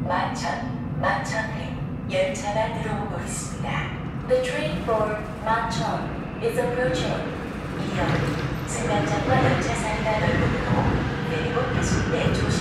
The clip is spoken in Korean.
마천 열차가 들어오고 있습니다. The train for Machon is approaching. 이어 승강장과 열차 사이가 넓고 내리고 계실 때 조심.